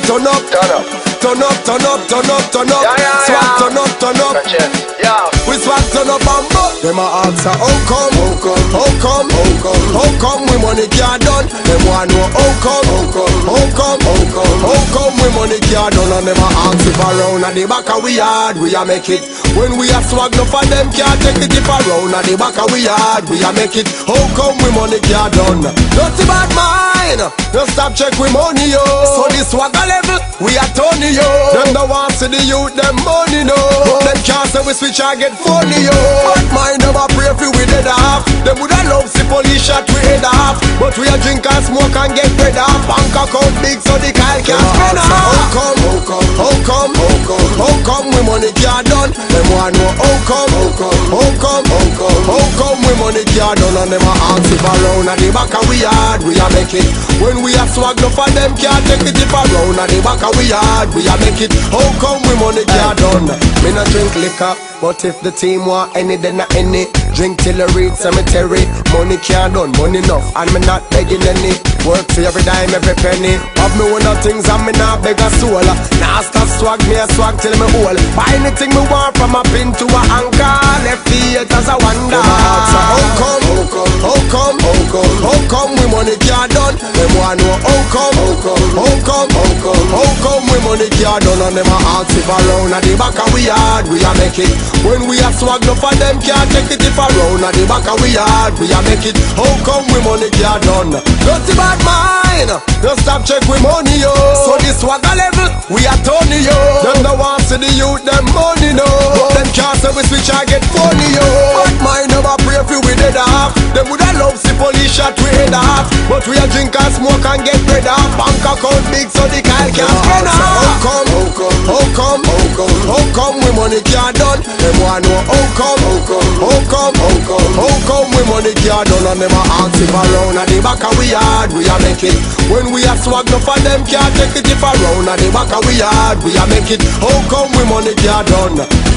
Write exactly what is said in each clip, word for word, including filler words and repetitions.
turn up, Turn up. turn up, turn up, turn up, turn up. Yeah, yeah, Swag yeah. turn up, turn up. Konshens. Yeah. We swag turn up and buck. Them a answer, how come, how come, how come, how come, how come we money can't done? Them want know how come, how come, how come, how come, how come we money can't done? And them a ask if around at the back of we yard we a make it. When we a swag no for them can't take it. If around at the back of we yard we a make it. How come we money can't done? Dirty bad mind, no stop check we money yo. So this swag a level we a Tony yo. Them the want see the youth them money no. But them can't say we switch and get funny yo. But mind them a pray for we dead off. Them woulda love see police shot we head off. But we a drink and smoke and get bread off. Bank account big so the Kyle can't spend off. How come, how come, how come, how come, how come we money can't done? Them want know how come, how come, how come, how come, how come we money can't done? And them a ask if around at the back of we yard we a make it. When we a swag no for them can't take it. If around at the back of we yard we a make it. How come we money can't done? Me no drink liquor, but if the team want any then not any. Drink till I reach cemetery. Money can't done, money enough, and me not begging any. Work for every dime, every penny. Have me one of things and me not beg a soul. Nah stop swag, me a swag till me whole. Buy anything me want from a pin to a anchor. Left the haters a wonder. How come, how come, how come, how come, how come we money can't done? Them want know how come, how come, how come, how come, how come we money can't done? And them a ask if around at the back of we yard we a make it. When we a swag no for them can't take it. If around at the back of we yard we a make it. How come we money can't done? Dirty bad mind, no stop check we money yo. So this swag a level we a Tony yo. Them the want see the youth them money no. But them can't say we switch and get funny yo. But mind them a pray for we dead off. Them woulda love see police shot we head off. But we a drink and smoke and get bread off. Bank account big so the Kyle can't spend off. How come, how come, how come, how come, how come we money can't done? Them want know how come, how come, how come, how come, how come we money can't done? And them a ask if around at the back of we yard we a make it. When we a swag no for them can't take it. If around at the back of we yard we a make it. How come we money can't done?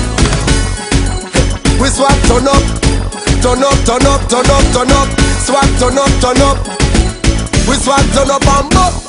We swag turn up, turn up, turn up, turn up, turn up. Swag turn up, turn up. We swag turn up and buck.